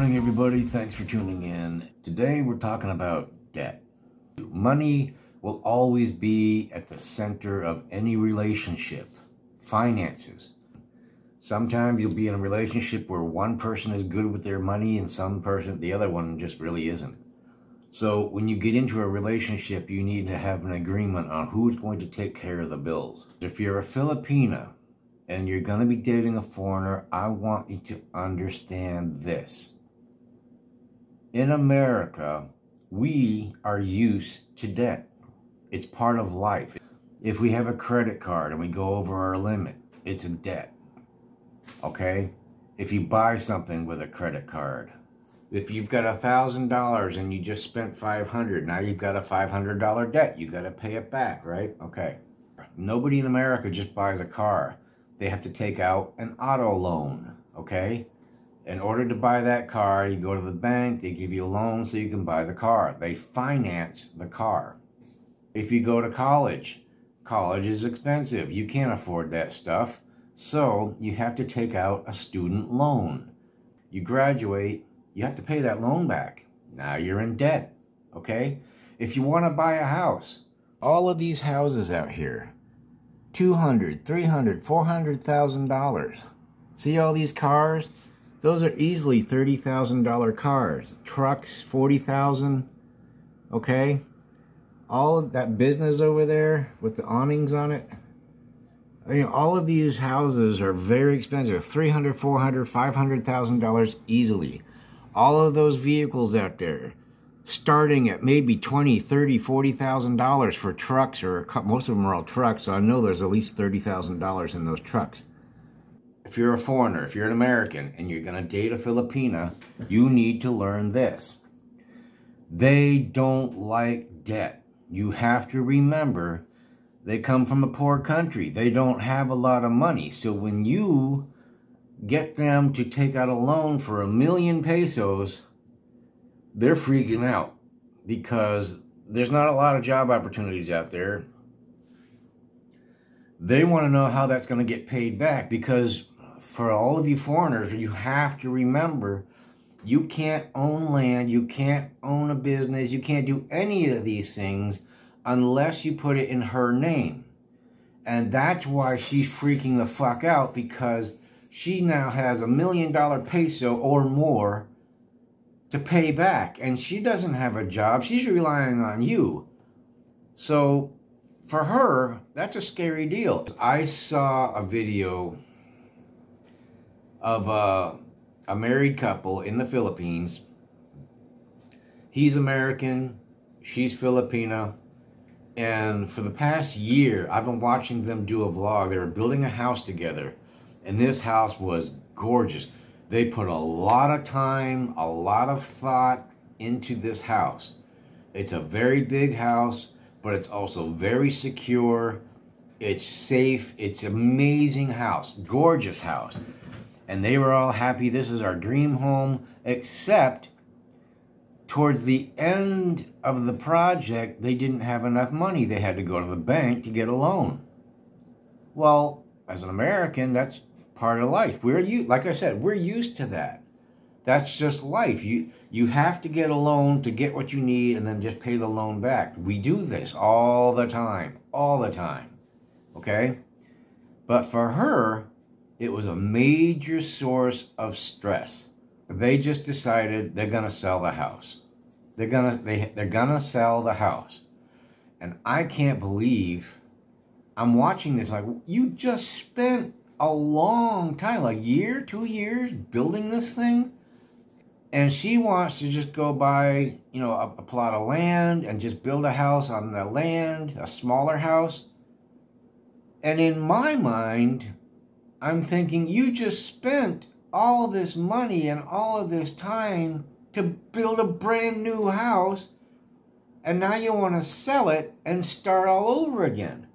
morning, everybody. Thanks for tuning in. Today we're talking about debt. Money will always be at the center of any relationship. Finances. Sometimes you'll be in a relationship where one person is good with their money and the other one just really isn't. So when you get into a relationship, you need to have an agreement on who's going to take care of the bills. If you're a Filipina and you're going to be dating a foreigner, I want you to understand this. In America, we are used to debt. It's part of life. If we have a credit card and we go over our limit, it's a debt. Okay? If you buy something with a credit card, if you've got $1,000 and you just spent $500, now you've got a $500 debt. You got to pay it back, right? Okay. Nobody in America just buys a car. They have to take out an auto loan, okay? In order to buy that car, you go to the bank, they give you a loan so you can buy the car. They finance the car. If you go to college, college is expensive. You can't afford that stuff. So you have to take out a student loan. You graduate, you have to pay that loan back. Now you're in debt, okay? If you want to buy a house, all of these houses out here, $200,000, $300,000, $400,000. See all these cars? Those are easily $30,000 cars. Trucks, $40,000. Okay? All of that business over there with the awnings on it. You know, all of these houses are very expensive. $300,000, $400,000, $500,000 easily. All of those vehicles out there, starting at maybe $20,000, $30,000, $40,000 for trucks, or most of them are all trucks, so I know there's at least $30,000 in those trucks. If you're a foreigner, if you're an American, and you're going to date a Filipina, you need to learn this. They don't like debt. You have to remember, they come from a poor country. They don't have a lot of money. So when you get them to take out a loan for 1,000,000 pesos, they're freaking out because there's not a lot of job opportunities out there. They want to know how that's going to get paid back, because for all of you foreigners, you have to remember, you can't own land, you can't own a business, you can't do any of these things unless you put it in her name. And that's why she's freaking the fuck out, because she now has $1,000,000 peso or more to pay back, and she doesn't have a job. She's relying on you. So for her, that's a scary deal. I saw a video of a married couple in the Philippines. He's American, she's Filipina, and for the past year I've been watching them do a vlog. They were building a house together, and this house was gorgeous. They put a lot of time, a lot of thought into this house. It's a very big house, but it's also very secure. It's safe. It's an amazing house, gorgeous house. And they were all happy. This is our dream home, except towards the end of the project, they didn't have enough money. They had to go to the bank to get a loan. Well, as an American, that's part of life. Like I said, we're used to that. That's just life. You have to get a loan to get what you need and then just pay the loan back. We do this all the time. Okay? But for her, it was a major source of stress. They just decided they're gonna sell the house. They're gonna sell the house. And I can't believe I'm watching this like, you just spent a long time, like year, 2 years, building this thing, and she wants to just go buy, you know, a plot of land and just build a house on the land, a smaller house. And in my mind, I'm thinking, you just spent all this money and all of this time to build a brand new house, and now you want to sell it and start all over again.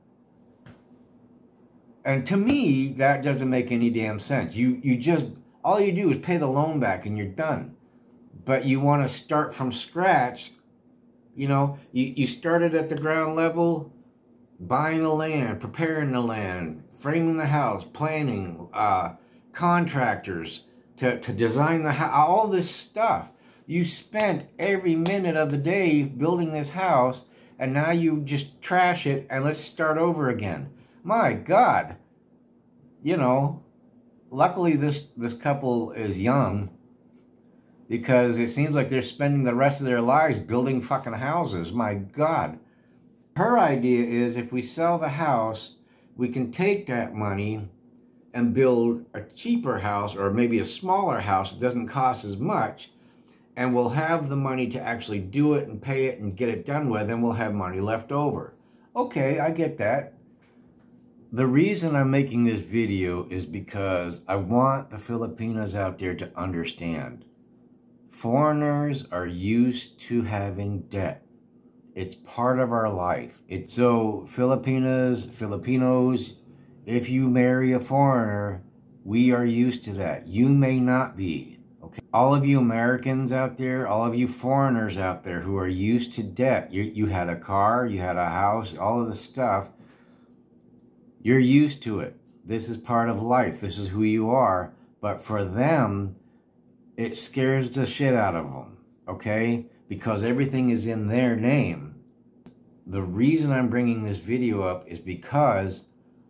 And to me, that doesn't make any damn sense. You just, all you do is pay the loan back and you're done. But you want to start from scratch. You know, you started at the ground level, buying the land, preparing the land, framing the house, planning, contractors, to design the house, all this stuff. You spent every minute of the day building this house, and now you just trash it and let's start over again. My God. You know, luckily this couple is young, because it seems like they're spending the rest of their lives building fucking houses. My God. Her idea is if we sell the house, we can take that money and build a cheaper house, or maybe a smaller house that doesn't cost as much, and we'll have the money to actually do it and pay it and get it done with, and we'll have money left over. Okay, I get that. The reason I'm making this video is because I want the Filipinas out there to understand. Foreigners are used to having debt. It's part of our life. So Filipinos, if you marry a foreigner, we are used to that. You may not be. Okay. All of you Americans out there, all of you foreigners out there who are used to debt. You had a car, you had a house, all of the stuff. You're used to it. This is part of life. This is who you are. But for them, it scares the shit out of them, okay? Because everything is in their name. The reason I'm bringing this video up is because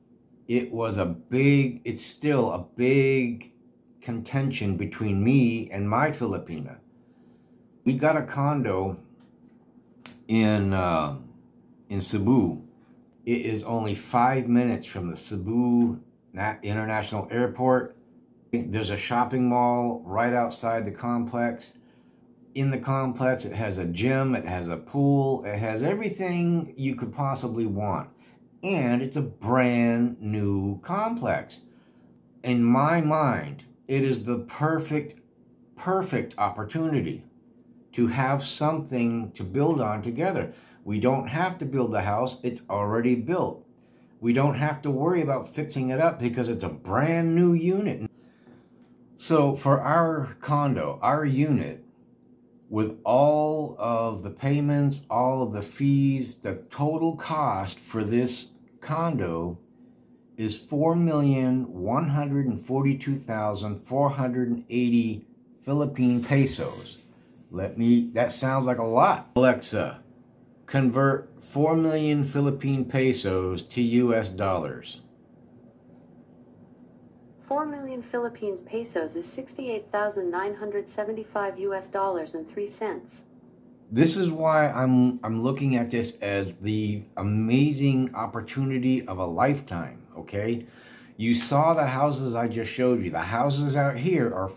it's still a big contention between me and my Filipina. We got a condo in Cebu. It is only 5 minutes from the Cebu International Airport. There's a shopping mall right outside the complex. In the complex, it has a gym, it has a pool, it has everything you could possibly want. And it's a brand new complex. In my mind, it is the perfect opportunity to have something to build on together. We don't have to build the house, it's already built. We don't have to worry about fixing it up because it's a brand new unit. So for our condo, our unit, with all of the payments, all of the fees, the total cost for this condo is 4,142,480 Philippine pesos. That sounds like a lot. Alexa, convert 4 million Philippine pesos to US dollars. 4 million Philippine pesos is 68,975 US dollars and 3 cents. This is why I'm looking at this as the amazing opportunity of a lifetime, okay? You saw the houses I just showed you. The houses out here are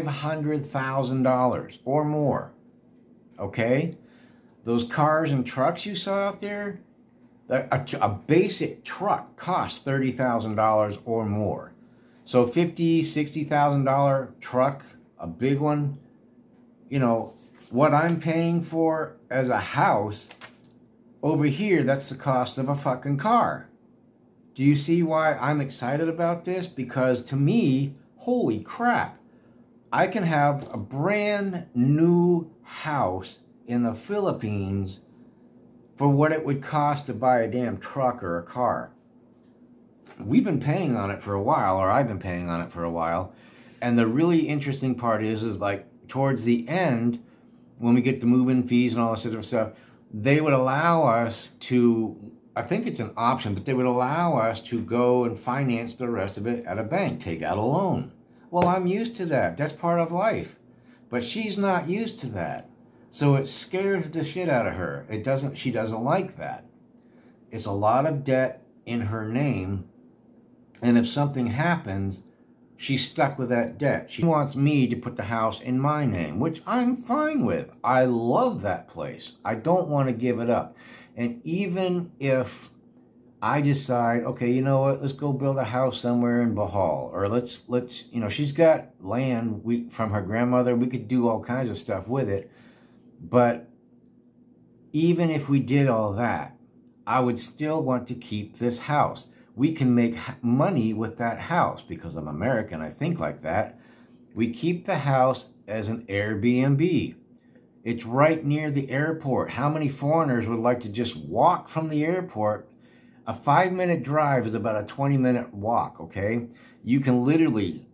$500,000 or more, okay? Those cars and trucks you saw out there, a basic truck costs $30,000 or more. So $50,000, $60,000 truck, a big one, you know, what I'm paying for as a house, over here, that's the cost of a fucking car. Do you see why I'm excited about this? Because to me, holy crap, I can have a brand new house in the Philippines for what it would cost to buy a damn truck or a car. We've been paying on it for a while, or I've been paying on it for a while. And the really interesting part is like towards the end, when we get the move-in fees and all this other stuff, they would allow us to, I think it's an option, but they would allow us to go and finance the rest of it at a bank, take out a loan. Well, I'm used to that. That's part of life. But she's not used to that. So it scares the shit out of her. She doesn't like that. It's a lot of debt in her name. And if something happens, she's stuck with that debt. She wants me to put the house in my name, which I'm fine with. I love that place. I don't want to give it up. And even if I decide, okay, you know what, let's go build a house somewhere in Bohol, or let's, you know, she's got land from her grandmother. We could do all kinds of stuff with it. But even if we did all that, I would still want to keep this house. We can make money with that house because I'm American. I think like that. We keep the house as an Airbnb. It's right near the airport. How many foreigners would like to just walk from the airport? A 5-minute drive is about a 20-minute walk, okay? You can literally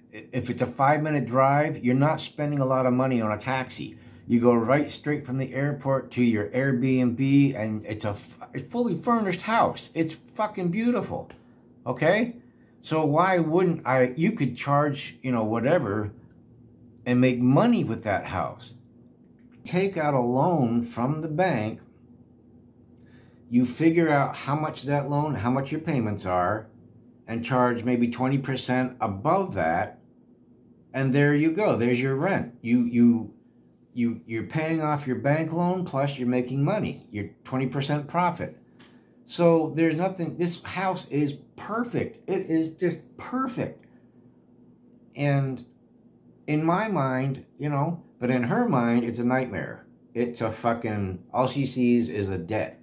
If it's a 5-minute drive, you're not spending a lot of money on a taxi. You go right straight from the airport to your Airbnb, and it's a fully furnished house. It's fucking beautiful, okay? So why wouldn't you could charge, whatever, and make money with that house. Take out a loan from the bank, you figure out how much that loan, how much your payments are, and charge maybe 20% above that, and there you go. There's your rent. You're paying off your bank loan, plus you're making money. You're 20% profit. So there's nothing, this house is perfect. It is just perfect. And in my mind, but in her mind, it's a nightmare. It's a fucking, all she sees is a debt.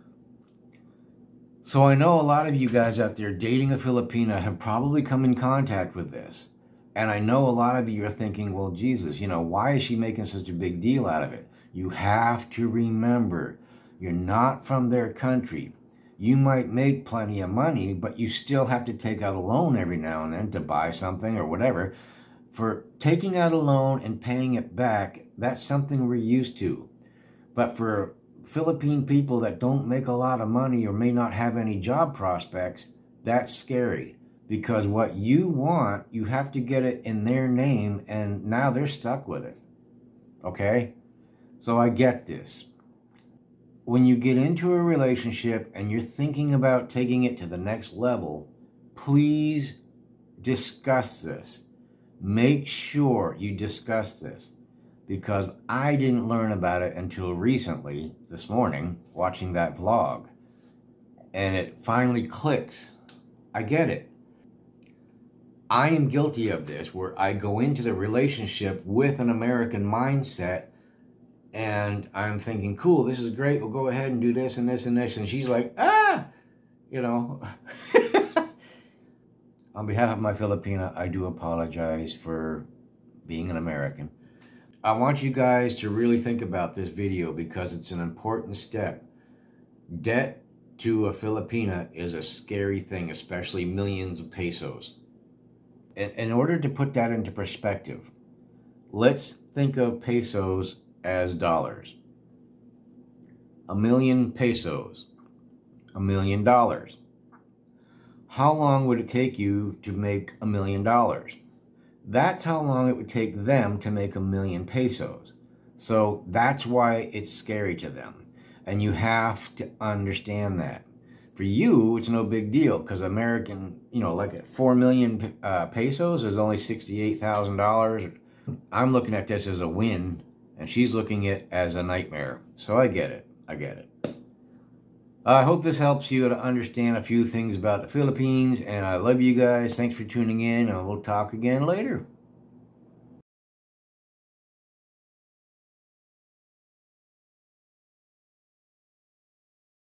So I know a lot of you guys out there dating a Filipina have probably come in contact with this. And I know a lot of you are thinking, well, Jesus, why is she making such a big deal out of it? You have to remember, you're not from their country. You might make plenty of money, but you still have to take out a loan every now and then to buy something or whatever. For taking out a loan and paying it back, that's something we're used to. But for Philippine people that don't make a lot of money or may not have any job prospects, that's scary. Because what you want, you have to get it in their name, and now they're stuck with it. Okay? So I get this. When you get into a relationship and you're thinking about taking it to the next level, please discuss this. Make sure you discuss this. Because I didn't learn about it until recently, this morning, watching that vlog. And it finally clicks. I get it. I am guilty of this, where I go into the relationship with an American mindset, and I'm thinking, cool, this is great, we'll go ahead and do this and this and this, and she's like, On behalf of my Filipina, I do apologize for being an American. I want you guys to really think about this video because it's an important step. Debt to a Filipina is a scary thing, especially millions of pesos. In order to put that into perspective, let's think of pesos as dollars. 1,000,000 pesos, $1 million. How long would it take you to make $1 million? That's how long it would take them to make 1,000,000 pesos. So that's why it's scary to them. And you have to understand that. For you, it's no big deal because American, like at 4 million pesos is only $68,000. I'm looking at this as a win, and she's looking at it as a nightmare. So I get it. I get it. I hope this helps you to understand a few things about the Philippines, and I love you guys. Thanks for tuning in, and we'll talk again later.